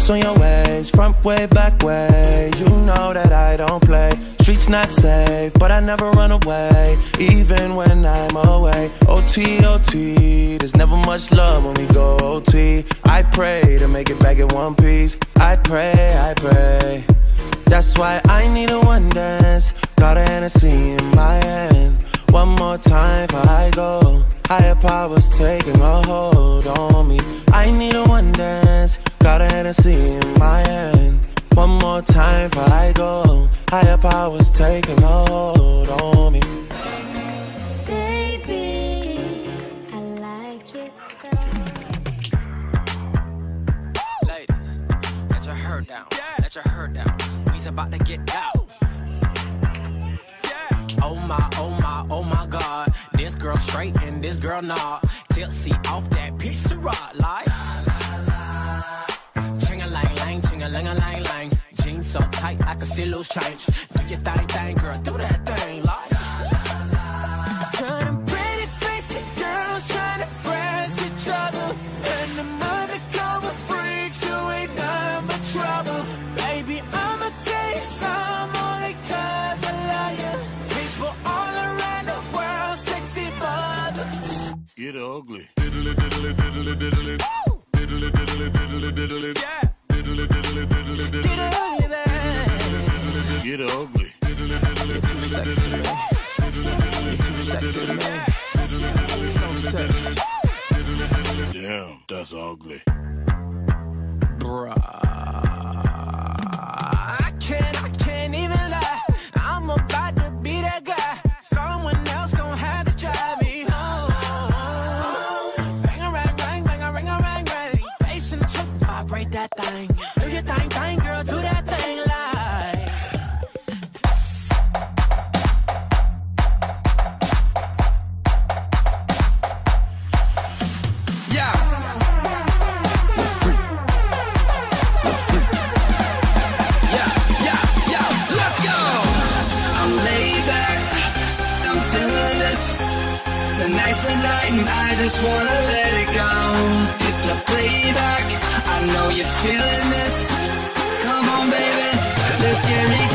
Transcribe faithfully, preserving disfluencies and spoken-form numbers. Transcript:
Hips on your waist, front way, back way. You know that I don't play. Streets not safe, but I never run away, even when I'm away. O T, O T, there's never much love when we go O T. I pray to make it back in one piece. I pray, I pray. That's why I need a one dance. Got a Hennessy in my hand. One more time before I go. Higher powers taking a hold on me. I need a one dance. Got a Hennessy in my hand. One more time before I go. Higher powers taking a hold on me. Baby, I like your style. Ladies, let your hair down. Let your hair down. We's about to get out. Oh my, oh my, oh my God. This girl straight and this girl not. Tipsy off that piece of rock like. Ching-a-lang-lang, ching-a-lang-a-lang-lang. Jeans so tight I can see loose change. Do your thing, thing, girl, do that thing like. Them pretty crazy girls trying to press each other, and the mother cover freaks who ain't nothing but trouble. Baby, I'ma tell you some only cause I love you. People all around the world, sexy mother. Get ugly. Diddly diddly diddly diddly. Diddly diddly diddly diddly. Yeah. Diddly diddly diddly diddly. Get ugly, baby. Get ugly. You're too sexy to me. You're too sexy to me. So sexy. Damn, that's ugly. Bruh. I can't, I can't even lie. I'm about to be that guy. Someone else gon' have to drive me home. Bang a rang, rang, bang a ring a rang, rang. Bass in the truck, vibrate that thing. Do your thing, thing, girl, do that thing like. Yeah. The freak. The freak. Yeah, yeah, yeah, let's go. I'm laid back, I'm feeling this. Tonight's the night and I just wanna let it go. Hit the playback, I know you're feeling this. Come on baby, let's get it